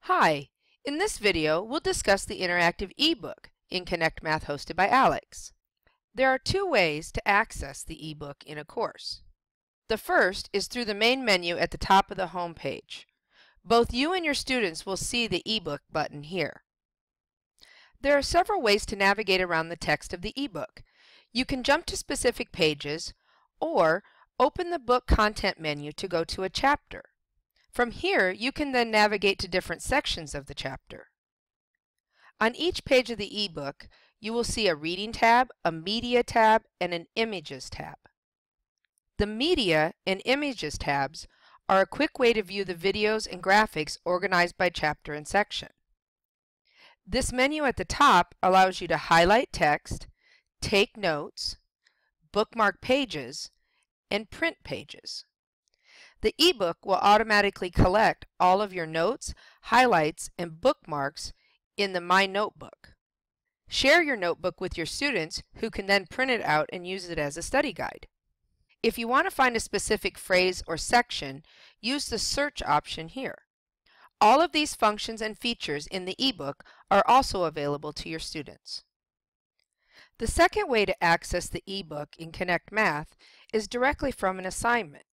Hi, in this video we'll discuss the interactive ebook in Connect Math hosted by Alex. There are two ways to access the ebook in a course. The first is through the main menu at the top of the home page. Both you and your students will see the ebook button here. There are several ways to navigate around the text of the ebook. You can jump to specific pages or open the book content menu to go to a chapter. From here, you can then navigate to different sections of the chapter. On each page of the ebook, you will see a Reading tab, a Media tab, and an Images tab. The Media and Images tabs are a quick way to view the videos and graphics organized by chapter and section. This menu at the top allows you to highlight text, take notes, bookmark pages, and print pages. The ebook will automatically collect all of your notes, highlights, and bookmarks in the My Notebook. Share your notebook with your students who can then print it out and use it as a study guide. If you want to find a specific phrase or section, use the search option here. All of these functions and features in the ebook are also available to your students. The second way to access the ebook in Connect Math is directly from an assignment.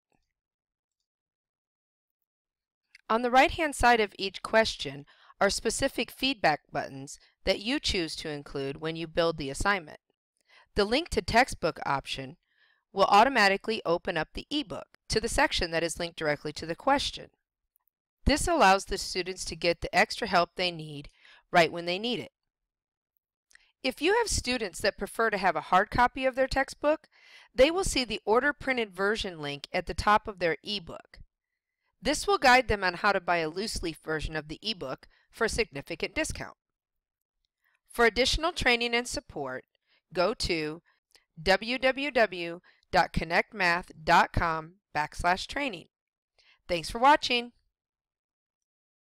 On the right-hand side of each question are specific feedback buttons that you choose to include when you build the assignment. The Link to Textbook option will automatically open up the ebook to the section that is linked directly to the question. This allows the students to get the extra help they need right when they need it. If you have students that prefer to have a hard copy of their textbook, they will see the Order Printed Version link at the top of their ebook. This will guide them on how to buy a loose leaf version of the ebook for a significant discount. For additional training and support, go to www.connectmath.com/training. Thanks for watching.